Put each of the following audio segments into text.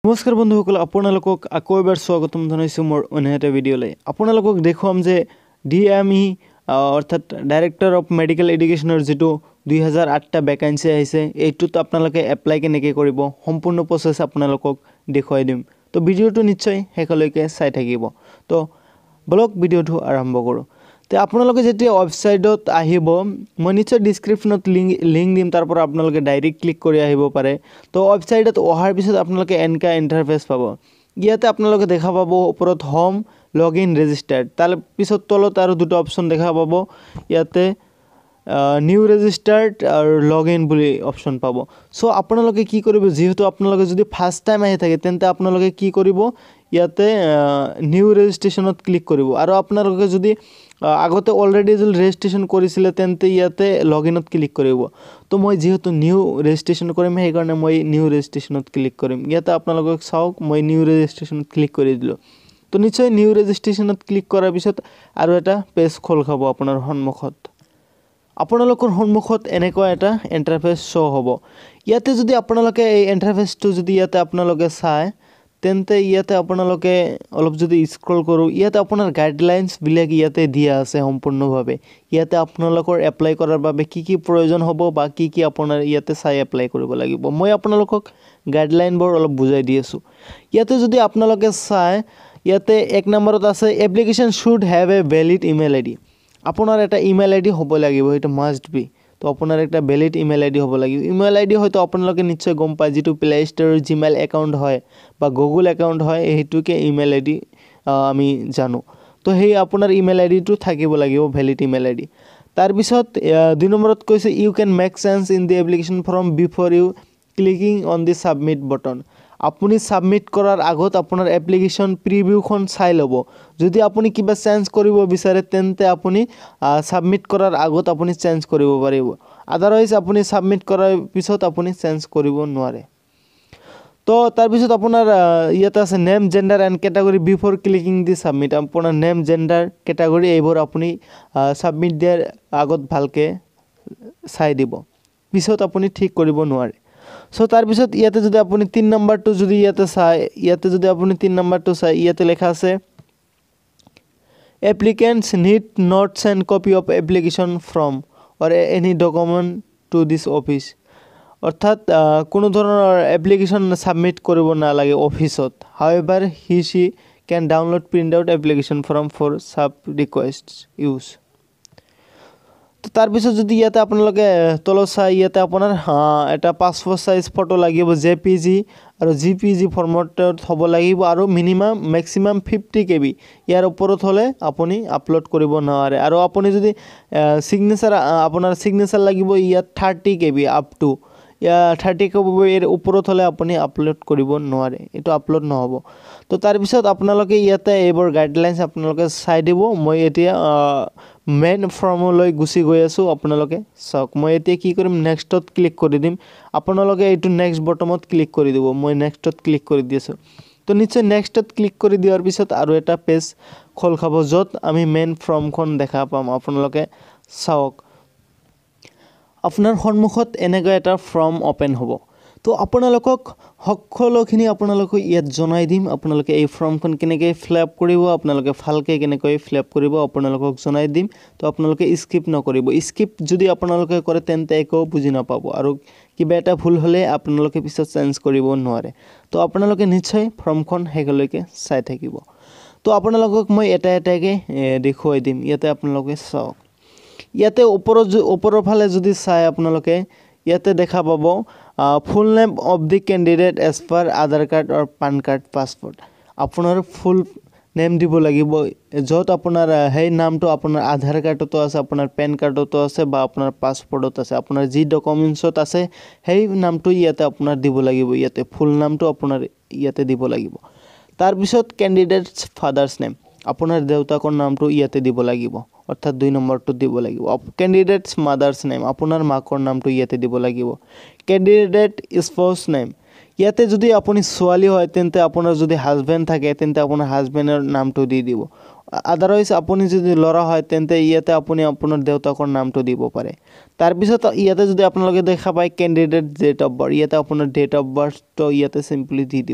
নমস্কাৰ বন্ধুসকল আপোনালোকক আকৌ এবাৰ স্বাগতম জনাইছো মোৰ অন্য এটা ভিডিঅ'লৈ আপোনালোকক দেখুৱাম যে DME অৰ্থাৎ ডাইৰেক্টৰ অফ মেডিকেল এডুকেশ্যনৰ যেটো 2008টা ভ্যাকেন্সি আহিছে এইটোত আপোনালোকে এপ্লাই কেনেকৈ কৰিব সম্পূৰ্ণ প্ৰসেছ আপোনালোকক দেখুৱাই দিম তো ভিডিঅ'টো নিশ্চয় শেষলৈকে চাই থাকিব তো ব্লগ ভিডিঅ'টো আৰম্ভ কৰো তে আপোনালোকে যেতিয়া ওয়েবসাইটত আহিব মই নিশ্চয় ডেসক্ৰিপচনত লিংক দিম তাৰ পৰা আপোনালোকে ডাইৰেক্ট ক্লিক কৰি আহিব পাৰে তো ওয়েবসাইটত অহাৰ পিছত আপোনালোকে এনকা ইন্টাৰফেস পাব ইয়াতে আপোনালোকে দেখা পাব ওপৰত হোম লগইন ৰেজিষ্টাৰ্ড তাৰ পিছত তলত আৰু দুটা অপচন দেখা পাব ইয়াতে নিউ ৰেজিষ্টাৰ্ড আৰু লগইন বুলি অপচন পাব সো আপোনালোকে কি কৰিব যেহেতু আপোনালোকে যদি ফাৰ্স্ট টাইম আহি থাকে তেন্তে আপোনালোকে কি কৰিব ইয়াতে নিউ ৰেজিষ্ট্ৰেচনত ক্লিক কৰিব আৰু আপোনালোকে যদি আগতে অলৰেডি যদি ৰেজিষ্ট্ৰেচন কৰিছিলে তেন্তে ইয়াতে লগইনত ক্লিক কৰিব তো মই যেহেতু নিউ ৰেজিষ্ট্ৰেচন কৰিম সেই কাৰণে মই নিউ ৰেজিষ্ট্ৰেচনত ক্লিক কৰিম ইয়াতে আপোনালোকক চাওক মই নিউ ৰেজিষ্ট্ৰেচনত ক্লিক কৰি দিলো তো নিশ্চয় নিউ ৰেজিষ্ট্ৰেচনত ক্লিক কৰাৰ পিছত আৰু এটা পেজ খোল খাব আপোনাৰ সন্মুখত আপোনালোকৰ সন্মুখত এনেকুৱা এটা ইন্টাৰফেস শো হ'ব ইয়াতে যদি আপোনালোকে এই ইন্টাৰফেসটো যদি ইয়াতে আপোনালোকে চায় তেন্তে ইয়াতে আপোনালোকে অলপ যদি স্ক্ৰল কৰো ইয়াতে আপোনাৰ গাইডলাইনস বিলাক ইয়াতে দিয়া আছে সম্পূৰ্ণভাৱে ইয়াতে আপোনালোকৰ এপ্লাই কৰাৰ বাবে কি প্ৰয়োজন হ'ব বা কি আপোনাৰ ইয়াতে চাই এপ্লাই কৰিব লাগিব মই আপোনালোকক গাইডলাইনবোৰ অলপ বুজাই দি আছো ইয়াতে যদি আপোনালোকে চায় ইয়াতে এক নম্বৰত আছে application should have a valid email ID আপোনাৰ এটা ইমেইল আইডি হ'ব লাগিব এটা মাস্ট বি তো আপোনাৰ একটা ভ্যালিড ইমেইল আইডি হ'ব লাগিব ইমেইল আইডি হয়তো আপোনালোকে নিশ্চয় গম পায় যেটো প্লে ষ্টৰৰ জিমেইল একাউন্ট হয় বা গুগল একাউন্ট হয় এইটোকে ইমেইল আইডি আমি জানো তো হেই আপোনাৰ ইমেইল আইডিটো থাকিব লাগিব ভ্যালিড ইমেইল আইডি তাৰ পিছত দুই নম্বৰত কৈছে you can make sense in the application form before you clicking on the submit button আপুনি সাবমিট কৰাৰ আগত আপোনাৰ এপ্লিকেশন প্ৰিভিউখন চাই লব যদি আপুনি কিবা চেঞ্জ কৰিব বিচাৰে তেন্তে আপুনি সাবমিট কৰাৰ আগত আপুনি চেঞ্জ কৰিব পাৰিব আদাৰৱাইজ আপুনি সাবমিট কৰাৰ পিছত আপুনি চেঞ্জ কৰিব নোৱাৰে তো তাৰ পিছত আপোনাৰ ইয়াতে আছে name gender and category before clicking the submit আপোনাৰ নেম জেন্ডাৰ ক্যাটাগৰী এইবোৰ আপুনি সাবমিট দিয়াৰ আগত ভালকে চাই দিব পিছত আপুনি ঠিক কৰিব নোৱাৰে সো তাৰ পিছত ইয়াতে যদি আপুনি 3 নম্বৰটো যদি ইয়াতে চাই ইয়াতে যদি আপুনি 3 নম্বৰটো চাই ইয়াতে লেখা আছে applicants need not send copy of application form or any document to this office অৰ্থাৎ কোনো ধৰণৰ এপ্লিকেশন সাবমিট কৰিব না লাগে অফিসত however he she can download print out application form for sub requests use তো তাৰ পিছত যদি ইয়াতে আপোনালোকে তলত চাই ইয়াতে আপোনাৰ এটা পাসপোৰ্ট সাইজ ফটো লাগিব JPG আৰু GPG ফৰ্মেটত হ'ব লাগিব আৰু মিনিমাম ম্যাক্সিমাম 50 KB ইয়াৰ ওপৰত হলে আপুনি আপলোড কৰিব নোৱাৰে আৰু আপুনি যদি সিগনেচাৰ আপোনাৰ সিগনেচাৰ লাগিব ইয়াত 30 KB আপ টু 30 KB এর ওপৰত হলে আপুনি আপলোড কৰিব নোৱাৰে এটো আপলোড নহব তো তাৰ পিছত আপোনালোকে ইয়াতে এইবোৰ গাইডলাইনস আপোনালোকে চাই দিব মই এতিয়া মেইন ফৰ্মলৈ গুছি গৈ আছো আপোনালোকে চাওক মই এতিয়া কি কৰিম নেক্সটত ক্লিক কৰি দিম আপোনালোকে এইটো নেক্সট বটমত ক্লিক কৰি দিব মই নেক্সটত ক্লিক কৰি দিছো তো নিশ্চয় নেক্সটত ক্লিক কৰি দিয়াৰ পিছত আৰু এটা পেজ খোল খাব যত আমি মেইন ফৰ্মখন দেখা পাম আপোনালোকে চাওক আপোনাৰ সন্মুখত এনেকৈ এটা ফৰ্ম ওপেন হ'ব তো আপোনালোকক সকলোখিনি আপোনালোকক ইয়াত জনাই দিম আপোনালোকে এই ফৰ্মখন কেনেকৈ ফিলআপ কৰিব আপোনালোকে ভালকৈ কেনেকৈ ফিলআপ কৰিব আপোনালোকক জনাই দিম তো আপোনালোকে স্কিপ নকৰিব স্কিপ যদি আপোনালোকে কৰে তেন্তে একো বুজি নাপাব আৰু কিবা এটা ভুল হলে আপোনালোকে পিছত চেঞ্জ কৰিব নোৱাৰে তো আপোনালোকে নিশ্চয় ফৰ্মখন হেগলৈকে চাই থাকিব তো আপোনালোকক মই এটা এটাকে দেখুৱাই দিম ইয়াতে আপোনালোকে চাওক ইয়াতে ওপৰৰ ফালে যদি চাই আপোনালোকে ইয়াতে দেখা পাব full name of the candidate as per Aadhaar card or PAN card passport আপোনাৰ ফুল নেম দিব লাগিব যত আপোনাৰ হেই নামটো আপোনাৰ আধাৰ কাৰ্ডতো আছে আপোনাৰ পেন কাৰ্ডতো আছে বা আপোনাৰ পাসপোৰ্টত আছে আপোনাৰ যি ডকুমেন্টছত আছে হেই নামটো ইয়াতে আপোনাৰ দিব লাগিব ইয়াতে ফুল নামটো আপোনাৰ ইয়াতে দিব লাগিব তাৰ পিছত ক্যান্ডিডেটস ফাদাৰস নেম আপোনাৰ দেউতাকৰ নামটো ইয়াতে দিব লাগিব অৰ্থাৎ 2 নম্বৰটো দিব লাগিব ক্যান্ডিডেটস মাদাৰস নেম আপোনাৰ মাকৰ নামটো ইয়াতে দিব লাগিব ক্যান্ডিডেট স্পাউস নেম ইয়াতে যদি আপুনি ছোৱালী হয় তেন্তে আপোনাৰ যদি হাজবেন্ড থাকে তেন্তে আপোনাৰ হাজবেন্ডৰ নামটো দি দিব আদাৰৱাইজ আপুনি যদি লৰা হয় তেন্তে ইয়াতে আপুনি আপোনাৰ দেউতাকৰ নামটো দিব পাৰে তাৰ পিছত ইয়াতে যদি আপোনালোকে দেখা পায় ক্যান্ডিডেট ডেট অফ বাৰ্থ ইয়াতে আপোনাৰ ডেট অফ বাৰ্থটো ইয়াতে সিম্পলি দি দিব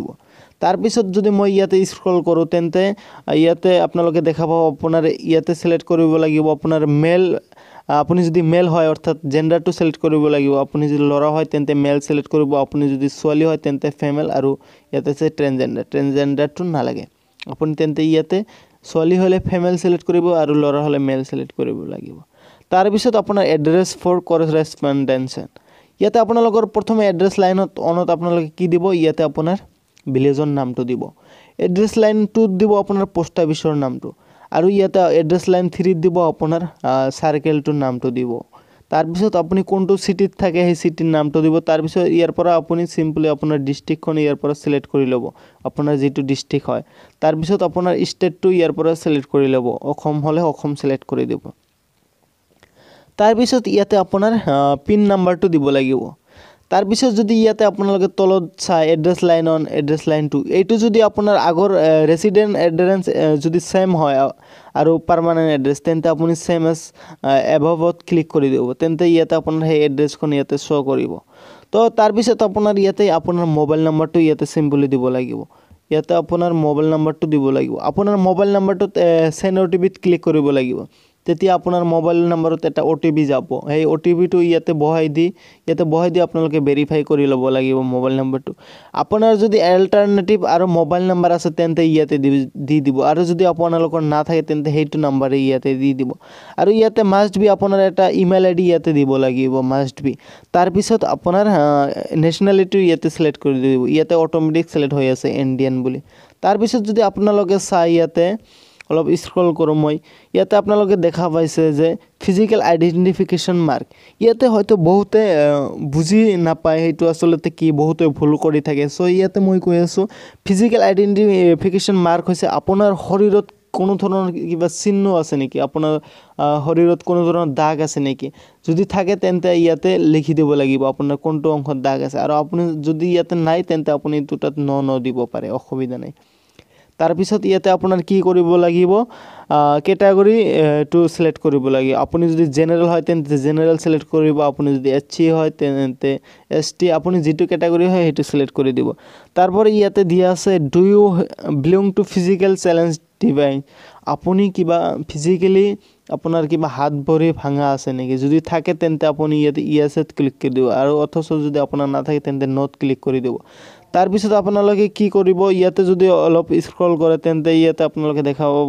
তাৰ পিছত যদি মই ইয়াতে স্ক্ৰল কৰোঁ তেন্তে ইয়াতে আপোনালোকে দেখা পাব আপোনাৰ ইয়াতে সিলেক্ট কৰিব লাগিব আপোনাৰ মেল আপুনি যদি মেল হয় অৰ্থাৎ জেন্ডাৰটো সিলেক্ট কৰিব লাগিব আপুনি যদি ল'ৰা হয় তেন্তে মেল সিলেক্ট কৰিব আপুনি যদি ছোৱালী হয় তেন্তে ফিমেল আৰু ইয়াতে আছে ট্ৰেন্সজেন্ডাৰটো নালাগে আপুনি তেন্তে ইয়াতে ছোৱালী হলে ফিমেল সিলেক্ট কৰিব আৰু ল'ৰা হলে মেল সিলেক্ট কৰিব লাগিব তাৰ পিছত আপোনাৰ এড্ৰেছ ফৰ কৰেছপন্ডেন্স ইয়াতে আপোনালোকৰ প্ৰথমে এড্ৰেছ লাইনত অনত আপোনালোকে কি দিব ইয়াতে আপোনাৰ ভিলেজৰ নামটো দিব এড্ৰেছ লাইন 2 দিব আপোনাৰ পোষ্ট অফিচৰ নামটো আৰু ইয়াতে এড্ৰেছ লাইন 3 দিব আপোনাৰ সাৰ্কেলটোৰ নামটো দিব তাৰ পিছত আপুনি কোনটো সিটিত থাকে সেই সিটিৰ নামটো দিব তাৰ পিছত ইয়াৰ পৰা আপুনি সিম্পলি আপোনাৰ ডিস্ট্ৰিক্টখন ইয়াৰ পৰা সিলেক্ট কৰি ল'ব আপোনাৰ যেটো ডিস্ট্ৰিক্ট হয় তাৰ পিছত আপোনাৰ ষ্টেটটো ইয়াৰ পৰা সিলেক্ট কৰি ল'ব অসম হলে অসম সিলেক্ট কৰি দিব তাৰ পিছত ইয়াতে আপোনাৰ পিন নাম্বাৰটো দিব লাগিব তাৰ পিছত যদি ইয়াতে আপোনালোকে তলত চাই এড্ৰেছ লাইন 1 এড্ৰেছ লাইন 2 এইটো যদি আপোনাৰ আগৰ ৰেসিডেন্ট এড্ৰেছ যদি সেম হয় আৰু পাৰ্মানেন্ট এড্ৰেছ তেন্তে আপুনি সেম এজ এবাভত ক্লিক কৰি দিব তেন্তে ইয়াতে আপোনাৰ সেই এড্ৰেছখন ইয়াতে শো কৰিব তো তাৰ পিছত আপোনাৰ ইয়াতে আপোনাৰ মোবাইল নাম্বাৰটো ইয়াতে সিম্পলি দিব লাগিব ইয়াতে আপোনাৰ মোবাইল নাম্বাৰটো দিব লাগিব আপোনাৰ মোবাইল নাম্বাৰটো সেন্ড ওটিপিত ক্লিক কৰিব লাগিব তেতিয়া আপোনাৰ মোবাইল নম্বৰত এটা ওটিপি যাব এই ওটিপিটো ইয়াতে বহাই দি আপোনালোকে ভেৰিফাই কৰি ল'ব লাগিব মোবাইল নম্বৰটো আপোনাৰ যদি অল্টাৰনেটিভ আৰু মোবাইল নম্বৰ আছে তেন্তে ইয়াতে দি দিব আৰু যদি আপোনালোকৰ না থাকে তেন্তে হেইটো নম্বৰে ইয়াতে দি দিব আৰু ইয়াতে মাষ্ট বি আপোনাৰ এটা ইমেইল আইডি ইয়াতে দিব লাগিব মাষ্ট বি তাৰ পিছত আপোনাৰ নেশনালিটি ইয়াতে সিলেক্ট কৰি দিব ইয়াতে অটোমেটিক সিলেক্ট হৈ আছে ইণ্ডিয়ান বুলি তাৰ পিছত যদি আপোনালোকে চাই ইয়াতে অলপ স্ক্ৰল কৰোঁ মই ইয়াতে আপোনালোকে দেখা পাইছে যে ফিজিক্যাল আইডেন্টিফিকেশন মাৰ্ক ইয়াতে হয়তো বহুতে বুজি নাপায় হেতু আসলতে কি বহুতে ভুল কৰি থাকে সো ইয়াতে মই কৈ আছো ফিজিক্যাল আইডেন্টিফিকেশন মাৰ্ক হৈছে আপোনাৰ শৰীৰত কোনো ধৰণৰ কিবা চিহ্ন আছে নেকি আপোনাৰ শৰীৰত কোনো ধৰণৰ দাগ আছে নেকি যদি থাকে তেন্তে ইয়াতে লিখি দিব লাগিব আপোনাৰ কোনটো অংশত দাগ আছে আৰু আপুনি যদি ইয়াতে নাই তেন্তে আপুনি দুটাত ন দিব পাৰে অসুবিধা নাই তাৰ পিছত ইয়াতে আপোনাৰ কি কৰিব লাগিব ক্যাটাগৰী টু সিলেক্ট কৰিব লাগিব আপুনি যদি জেনাৰেল হয় তেন্তে জেনাৰেল সিলেক্ট কৰিব আপুনি যদি এসসি হয় তেন্তে এসটি আপুনি যেটো ক্যাটাগৰী হয় হেতু সিলেক্ট কৰি দিব তারপরে ইয়াতে দিয়া আছে do you belong to physical challenge divine আপুনি কিবা ফিজিক্যালি আপোনাৰ কিবা হাত ভৰি ভাঙা আছে নেকি যদি থাকে তেন্তে আপুনি ইয়াতে ইয়েছত ক্লিক কৰি দিব আৰু অথচ যদি আপোনাৰ না থাকে তেন্তে নট ক্লিক কৰি দিব তাৰ পিছত আপোনালোকে কি কৰিব ইয়াতে যদি অলপ স্ক্ৰল কৰে তেন্তে ইয়াতে আপোনালোকে দেখা পাব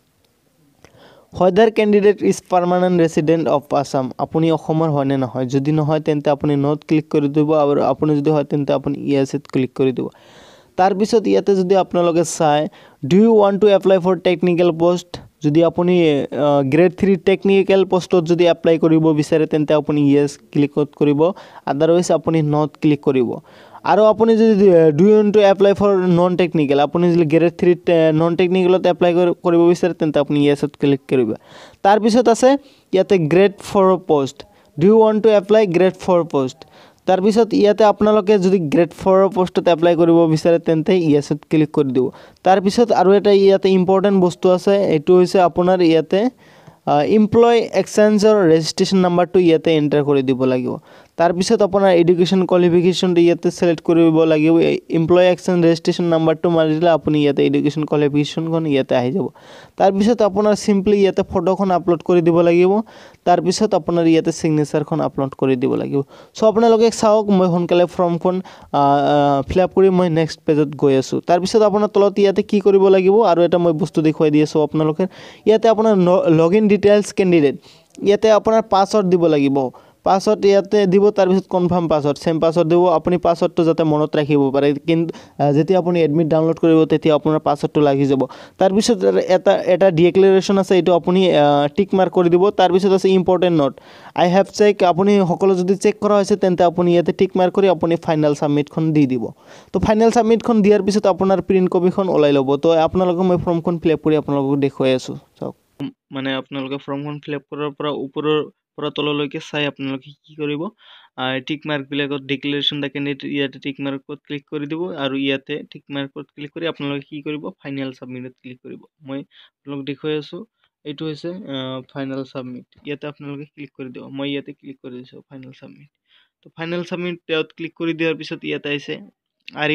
whether candidate is permanent resident of Assam আপুনি অসমৰ হয় নে নহয় যদি নহয় তেন্তে আপুনি নট ক্লিক কৰি দিব আৰু আপুনি যদি হয় তেন্তে আপুনি ইয়েছত ক্লিক কৰি দিব তাৰ পিছত ইয়াতে যদি আপোনালোকে চাই do you want to apply for technical post যদি আপুনি গ্ৰেড 3 টেকনিক্যাল পোষ্টত যদি এপ্লাই কৰিব বিচাৰে তেন্তে আপুনি ইয়েস ক্লিক কৰিব আদাৰৱাইজ আপুনি নট ক্লিক কৰিব আৰু আপুনি যদি do you want to apply for non technical আপুনি যদি গ্ৰেড 3 non technicalত এপ্লাই কৰিব বিচাৰে তেন্তে আপুনি ইয়েছত ক্লিক কৰিব তাৰ পিছত আছে ইয়াতে grade 4 post do you want to apply grade 4 post তাৰ পিছত ইয়াতে আপোনালোকে যদি গ্ৰেড 4 পোষ্টত এপ্লাই কৰিব বিচাৰে তেন্তে ইয়েছত ক্লিক কৰি দিব তাৰ পিছত আৰু এটা ইয়াতে ইম্পৰ্টেন্ট বস্তু আছে এটো হৈছে আপোনাৰ ইয়াতে এমপ্লয় এক্সচেঞ্জৰ ৰেজিষ্ট্ৰেচন নাম্বাৰটো ইয়াতে এন্টাৰ কৰি দিব লাগিব তাৰ পিছত আপোনাৰ এডুকেশন কোৱালিফিকেশনটো ইয়াতে সিলেক্ট কৰিব লাগিব এমপ্লয় এক্সচেঞ্জ ৰেজিষ্ট্ৰেচন নাম্বাৰটো মাৰিলে আপুনি ইয়াতে এডুকেশন কোৱালিফিকেশনখন ইয়াতে আহি যাব তাৰ পিছত আপোনাৰ সিম্পলি ইয়াতে ফটোখন আপলোড কৰি দিব লাগিব তাৰ পিছত আপোনাৰ ইয়াতে সিগনেচাৰখন আপলোড কৰি দিব লাগিব সো আপোনালোকে চাওক মই হনকালে ফৰ্মখন ফিল আপ কৰি মই নেক্সট পেজত গৈ আছো তাৰ পিছত আপোনাৰ তলত ইয়াতে কি কৰিব লাগিব আৰু এটা মই বস্তু দেখুৱাই দি আছো আপোনালোকে ইয়াতে আপোনাৰ লগইন ডিটেইলছ ক্যান্ডিডেট ইয়াতে আপোনাৰ পাসওয়ার্ড দিব লাগিব পাসওয়ার্ড ইয়াতে দিব তাৰ পিছত কনফার্ম পাসওয়ার্ড সেম পাসওয়ার্ড দিব আপুনি পাসওয়ার্ডটো যাতে মনত ৰাখিব পাৰে কিন্তু যেতিয়া আপুনি এডমিট ডাউনলোড কৰিব তেতিয়া আপোনাৰ পাসওয়ার্ডটো লাগি যাব তাৰ পিছত এটা ডিক্লেৰেশন আছে এটো আপুনি টিক মাৰ্ক কৰি দিব তাৰ পিছত আছে important note I have check আপুনি সকলো যদি চেক কৰা হৈছে তেন্তে আপুনি ইয়াতে টিক মাৰ্ক কৰি আপুনি ফাইনাল সাবমিটখন দি দিব তো ফাইনাল সাবমিটখন দিয়াৰ পিছত আপোনাৰ প্ৰিন্ট কপিখন ওলাই ল'ব তো আপোনালোকক মই ফৰ্মখন ফিল আপ কৰি আপোনালোকক দেখুৱাই আছো চাওক মানে আপোনালোকে ফৰ্মখন ফিল আপ কৰাৰ পৰা ওপৰৰ পৰা তললৈকে চাই আপোনালোকে কি কৰিব টিক মাৰ্ক বিলাকত ডিক্লেৰেশন দা ক্যান্ডিডেট ইয়াতে টিক মাৰ্কত ক্লিক কৰি দিব আৰু ইয়াতে টিক মাৰ্কত ক্লিক কৰি আপোনালোকে কি কৰিব ফাইনাল সাবমিটত ক্লিক কৰিব মই আপোনালোকক দেখুৱাই আছো এইটো হৈছে ফাইনাল সাবমিট ইয়াতে আপোনালোকে ক্লিক কৰি দিব মই ইয়াতে ক্লিক কৰি দিছো ফাইনাল সাবমিট তো ফাইনাল সাবমিটত ক্লিক কৰি দিয়াৰ পিছত ইয়াতে আছে are you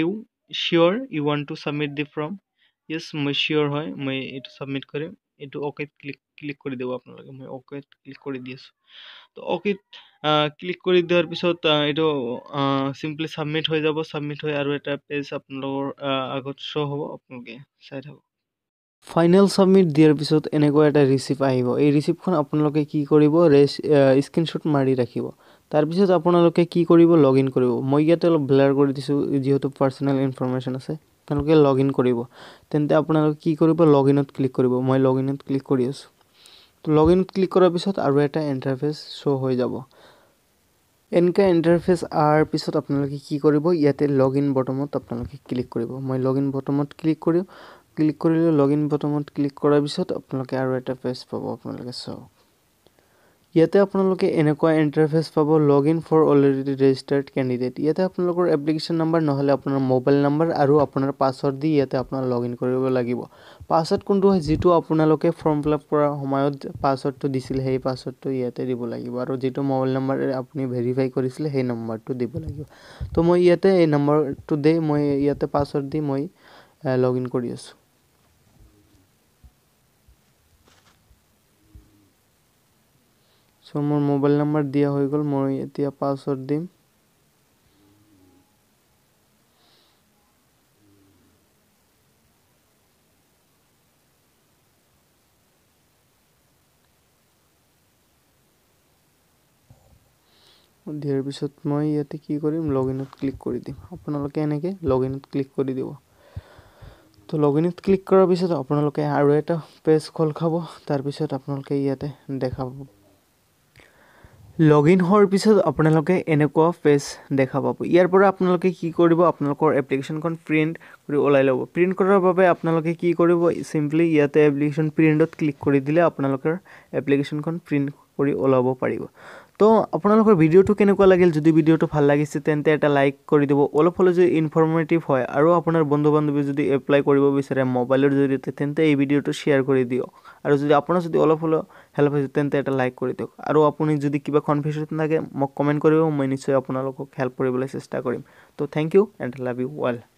sure you want to submit the form? Yes, মই sure হয় মই এটো সাবমিট কৰিম এটো ওকে ক্লিক কৰি দেব আপোনালোকে মই ওকে ক্লিক কৰি দি আছো তো ওকে ক্লিক কৰি দিয়াৰ পিছত এটো সিম্পলি সাবমিট হৈ যাব সাবমিট হৈ আৰু এটা পেজ আপোনালোকৰ আগত শো হ'ব আপোনালোকে চাই থাকক ফাইনেল সাবমিট দিয়াৰ পিছত এনেকুৱা এটা ৰিসিপ্ট আহিব এই ৰিসিপ্টখন আপোনালোকে কি কৰিব স্ক্ৰিনশ্বট মাৰি ৰাখিব তাৰ পিছত আপোনালোকে কি কৰিব লগইন কৰিব মই ইয়াতে অলপ ব্লাৰ কৰি দিছো যেহেতু পাৰ্সোনাল ইনফৰমেশন আছে আপোনালোকে লগইন কৰিব তেন্তে আপোনালোকে কি কৰিব লগইনত ক্লিক কৰিব মই লগইনত ক্লিক কৰি আছো তো লগইনত ক্লিক কৰাৰ পিছত আৰু এটা ইন্টাৰফেস শো হৈ যাব এনকা ইন্টাৰফেস আৰ পিছত আপোনালোকে কি কৰিব ইয়াতে লগইন বটনত আপোনালোকে ক্লিক কৰিব মই লগইন বটনত ক্লিক কৰিম ক্লিক কৰিলে লগইন বটনত ক্লিক কৰাৰ পিছত আপোনালোকে আৰু এটা পেজ পাব আপোনালোকে চাওক ইয়াতে আপোনালোকে এনেকুৱা ইন্টাৰফেস পাব login for already registered candidate ইয়াতে আপোনালোকৰ এপ্লিকেশন নম্বৰ নহলে আপোনাৰ মোবাইল নম্বৰ আৰু আপোনাৰ পাসওয়াৰ্ড দি ইয়াতে আপোনাৰ লগইন কৰিব লাগিব পাসওয়াৰ্ড কোনটো হয় যেটো আপোনালোকে ফৰ্ম ফিলআপ কৰাৰ সময়ত পাসওয়াৰ্ডটো দিছিল সেই পাসওয়াৰ্ডটো ইয়াতে দিব লাগিব আৰু যেটো মোবাইল নম্বৰ আপুনি ভেৰিফাই কৰিছিল সেই নম্বৰটো দিব লাগিব তো মই ইয়াতে এই নম্বৰটো দেই মই ইয়াতে পাসওয়াৰ্ড দি মই লগইন কৰি আছো So মোৰ মোবাইল নম্বৰ দিয়া হৈ গল মই এতিয়া পাসওয়াৰ্ড দিম দিয়াৰ পিছত মই ইয়াতে কি কৰিম লগইনত ক্লিক কৰি দিম আপোনালোকে এনেকে লগইনত ক্লিক কৰি দিব তো লগইনত ক্লিক কৰাৰ পিছত আপোনালোকে আৰু এটা পেজ খোল খাব তাৰ পিছত আপোনালোকে ইয়াতে দেখাব লগইন হোৱাৰ পিছত আপোনালোকে এনেকুৱা পেজ দেখা পাব ইয়াৰ পৰা আপোনালোকে কি কৰিব আপোনালোকৰ এপ্লিকেশনখন প্ৰিন্ট কৰি ওলাই লব প্ৰিন্ট কৰাৰ বাবে আপোনালোকে কি কৰিব সিম্পলি ইয়াতে এপ্লিকেশন প্ৰিন্টত ক্লিক কৰি দিলে আপোনালোকৰ এপ্লিকেশনখন প্ৰিন্ট কৰি ওলাব পাৰিব তো আপোনালোকৰ ভিডিওটো কেনেকুৱা লাগিল যদি ভিডিওটো ভাল লাগিছে তেন্তে এটা লাইক কৰি দিব অলপ হলে যদি ইনফৰমেটিভ হয় আৰু আপোনাৰ বন্ধু-বান্ধৱী যদি এপ্লাই কৰিব বিচাৰে মোবাইলৰ জৰিয়তে তেন্তে এই ভিডিওটো শেয়াৰ কৰি দিয়ক আৰু যদি আপোনাৰ যদি অলপ হলে হেল্প হৈছে তেন্তে এটা লাইক কৰি দিয়ক আৰু আপুনি যদি কিবা কনফিউজন থাকে মোক কমেন্ট কৰিব মই নিশ্চয় আপোনালোকক হেল্প কৰিবলৈ চেষ্টা কৰিম তো thank you and love you all